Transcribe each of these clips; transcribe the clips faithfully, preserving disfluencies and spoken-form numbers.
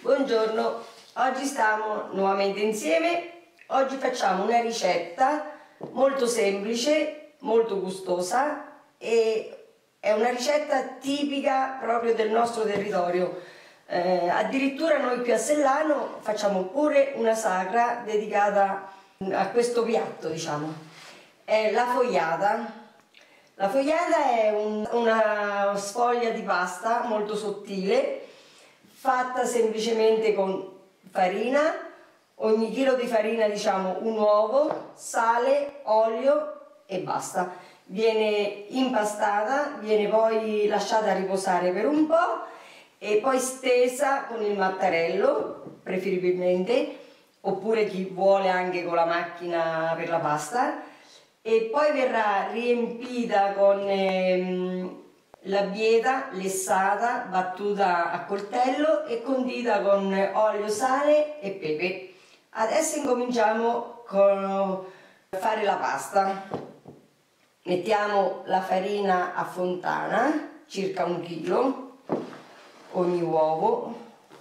Buongiorno, oggi stiamo nuovamente insieme. Oggi facciamo una ricetta molto semplice, molto gustosa e è una ricetta tipica proprio del nostro territorio. Eh, addirittura noi qui a Sellano facciamo pure una sagra dedicata a questo piatto, diciamo. È la fogliata. La fogliata è un, una sfoglia di pasta molto sottile, fatta semplicemente con farina, ogni chilo di farina diciamo un uovo, sale, olio e basta. Viene impastata, viene poi lasciata riposare per un po' e poi stesa con il mattarello, preferibilmente, oppure chi vuole anche con la macchina per la pasta, e poi verrà riempita con ehm, la bieta lessata, battuta a coltello e condita con olio, sale e pepe. Adesso incominciamo con fare la pasta. Mettiamo la farina a fontana, circa un chilo, ogni uovo.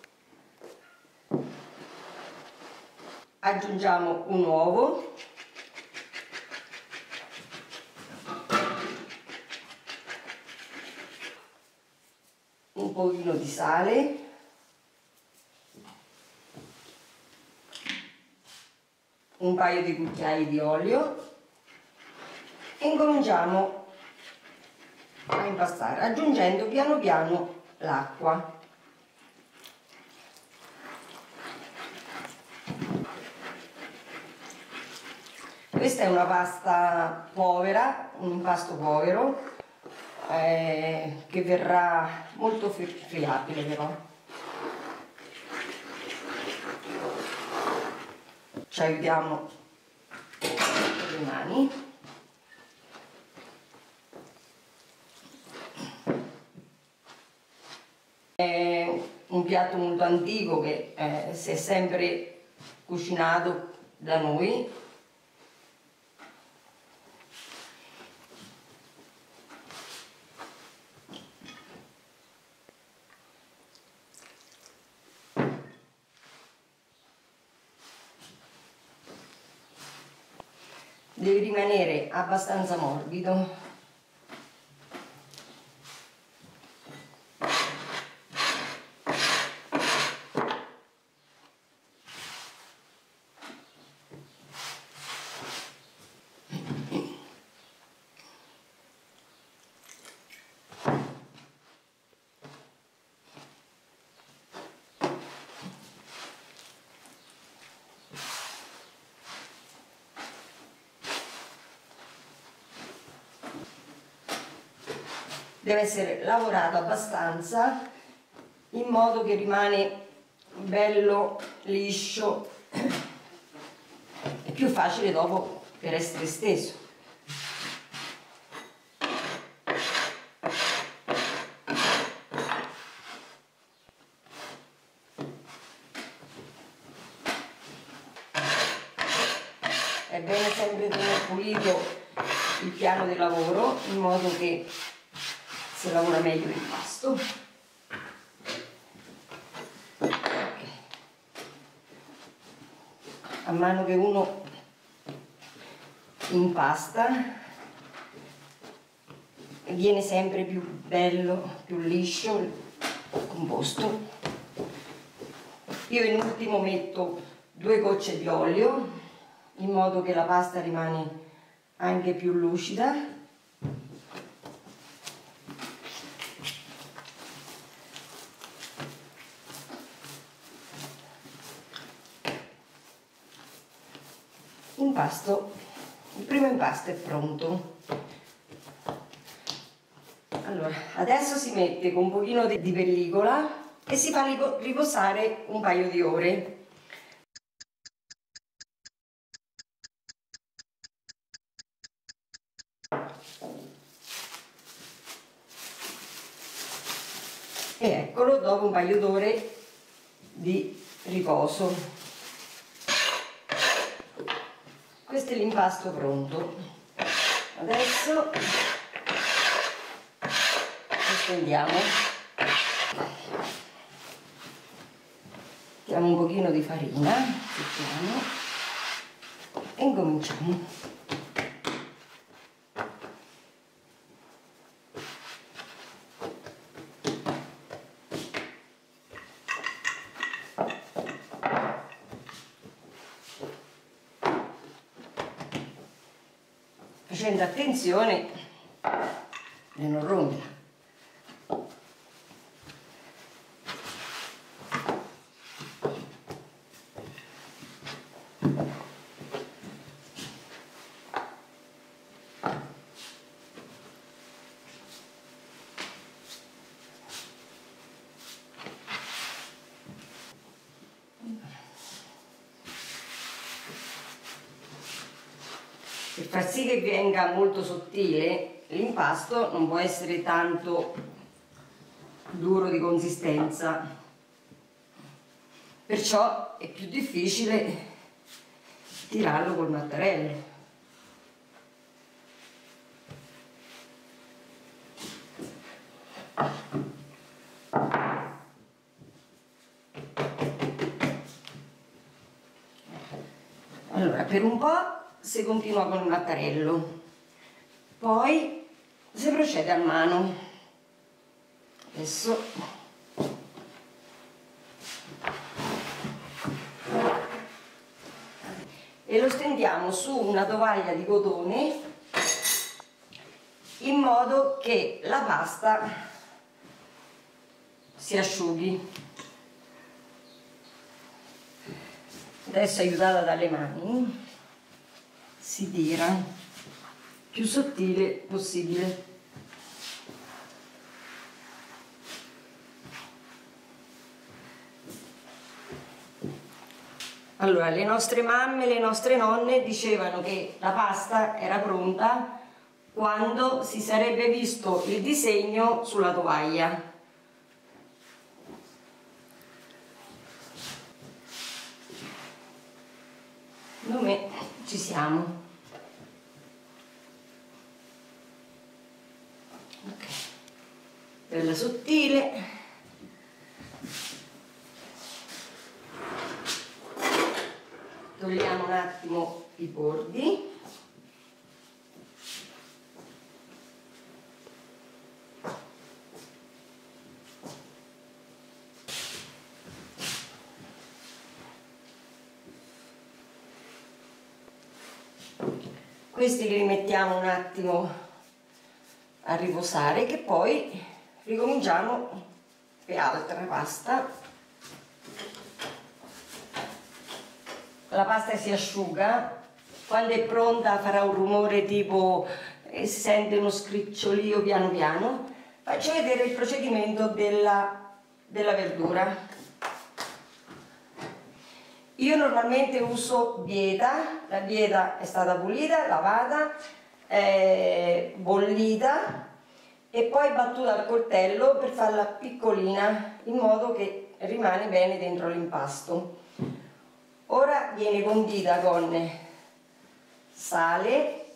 Aggiungiamo un uovo. Un pochino di sale, un paio di cucchiai di olio e incominciamo a impastare aggiungendo piano piano l'acqua. Questa è una pasta povera, un impasto povero, Eh, che verrà molto friabile però. Ci aiutiamo con le mani. È un piatto molto antico che eh, si è sempre cucinato da noi. Deve rimanere abbastanza morbido. Deve essere lavorato abbastanza in modo che rimane bello liscio e più facile dopo per essere steso. È bene sempre tenere pulito il piano di lavoro in modo che si lavora meglio l'impasto. Okay. A mano che uno impasta viene sempre più bello, più liscio il composto. Io in ultimo metto due gocce di olio in modo che la pasta rimane anche più lucida. Impasto, il primo impasto è pronto. Allora, adesso si mette con un pochino di pellicola e si fa riposare un paio di ore. E eccolo dopo un paio d'ore di riposo. Questo è l'impasto pronto. Adesso lo stendiamo. mettiamo un pochino di farina, mettiamo, e incominciamo. Facendo attenzione di non rompere. Per far sì che venga molto sottile, l'impasto non può essere tanto duro di consistenza, perciò è più difficile tirarlo col mattarello. Allora, per un po' si continua con il mattarello, poi si procede a mano. Adesso e lo stendiamo su una tovaglia di cotone in modo che la pasta si asciughi. Adesso, aiutata dalle mani, si tira più sottile possibile. Allora, le nostre mamme, le nostre nonne dicevano che la pasta era pronta quando si sarebbe visto il disegno sulla tovaglia. Noi ci siamo. Ok, bella sottile. Togliamo un attimo i bordi. Questi li rimettiamo un attimo a riposare, che poi ricominciamo per altra pasta. La pasta si asciuga, quando è pronta farà un rumore tipo eh, si sente uno scricciolio piano piano. Faccio vedere il procedimento della, della verdura. Io normalmente uso bieta, la bieta è stata pulita, lavata, eh, bollita e poi battuta al coltello per farla piccolina in modo che rimane bene dentro l'impasto. Ora viene condita con sale,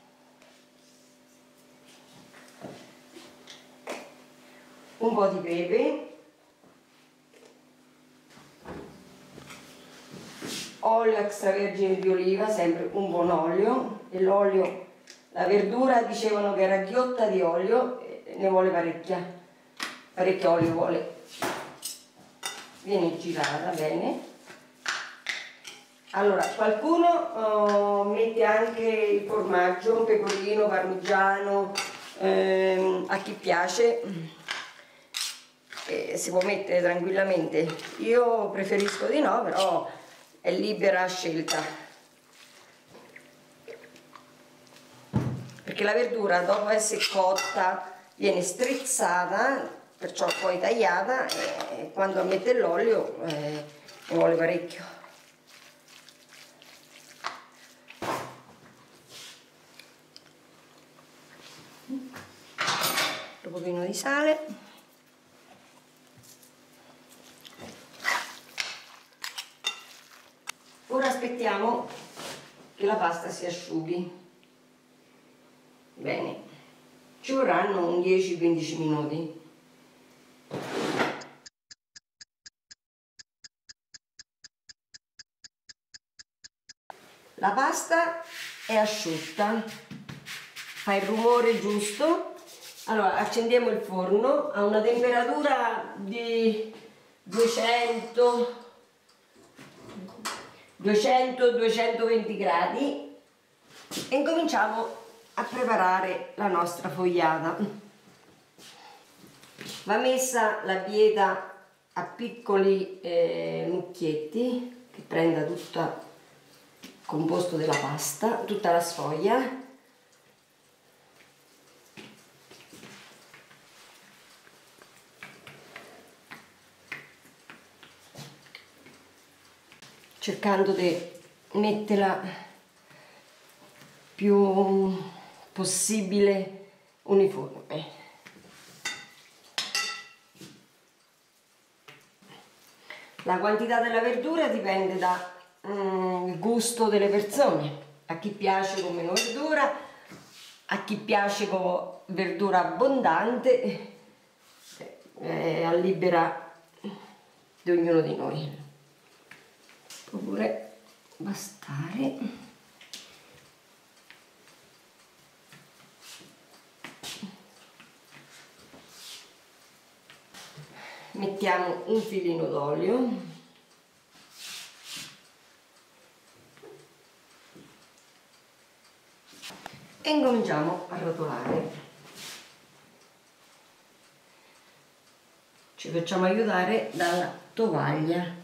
un po' di pepe, olio extravergine di oliva, sempre un buon olio, e l'olio, la verdura dicevano che era ghiotta di olio, ne vuole parecchia, parecchio olio vuole, viene girata bene. Allora, qualcuno uh, mette anche il formaggio, un pecorino, parmigiano, ehm, a chi piace, eh, si può mettere tranquillamente. Io preferisco di no, però è libera scelta, perché la verdura dopo essere cotta viene strizzata, perciò poi tagliata, e quando mette l'olio eh, ne vuole parecchio. Un pochino di sale. Ora aspettiamo che la pasta si asciughi. Bene, ci vorranno un dieci quindici minuti. La pasta è asciutta, fa il rumore giusto. Allora accendiamo il forno a una temperatura di duecento duecentoventi gradi e incominciamo a preparare la nostra fogliata. Va messa la bieta a piccoli eh, mucchietti che prenda tutto il composto della pasta, tutta la sfoglia. Cercando di metterla più possibile uniforme. La quantità della verdura dipende dal mm, gusto delle persone, a chi piace con meno verdura, a chi piace con verdura abbondante, è a libera di ognuno di noi. Può pure bastare. Mettiamo un filino d'olio e incominciamo a rotolare. Ci facciamo aiutare dalla tovaglia.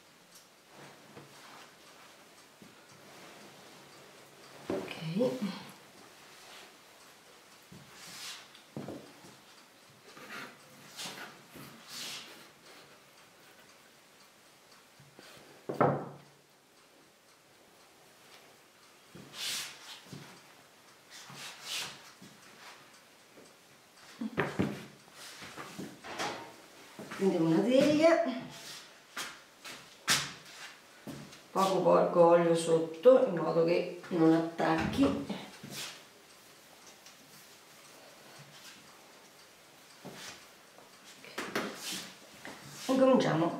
Prendiamo una teglia, poco poco olio sotto in modo che non attacchi. Incominciamo.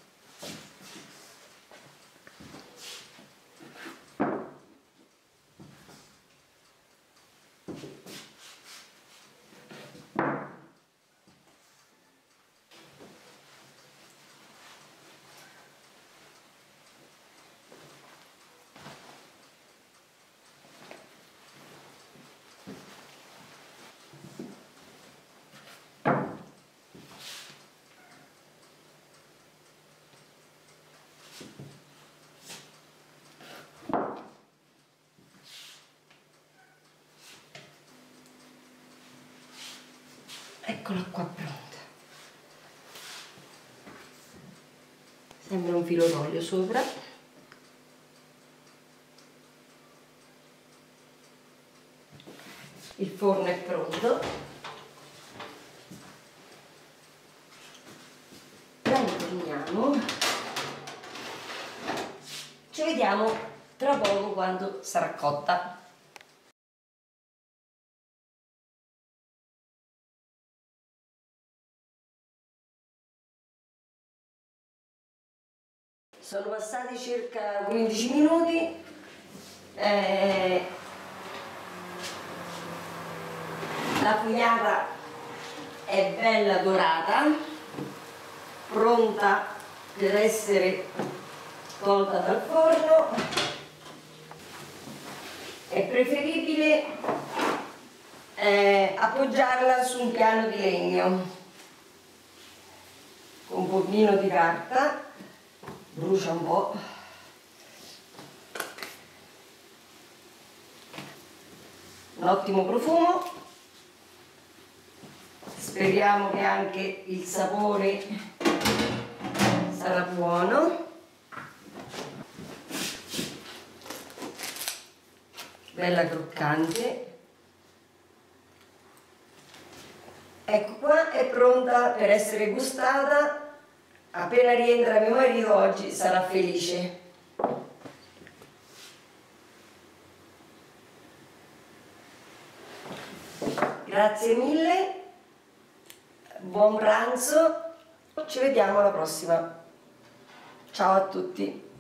Eccola qua pronta. Sembra un filo d'olio sopra. Il forno è pronto. La inforniamo. Ci vediamo tra poco quando sarà cotta. Sono passati circa quindici minuti, eh, la fogliata è bella dorata, pronta per essere tolta dal forno. È preferibile eh, appoggiarla su un piano di legno con un pochino di carta. Brucia un po'. Un ottimo profumo. Speriamo che anche il sapore sarà buono. Bella croccante. Ecco qua, è pronta per essere gustata. Appena rientra mio marito oggi sarà felice. Grazie mille, buon pranzo, ci vediamo alla prossima. Ciao a tutti.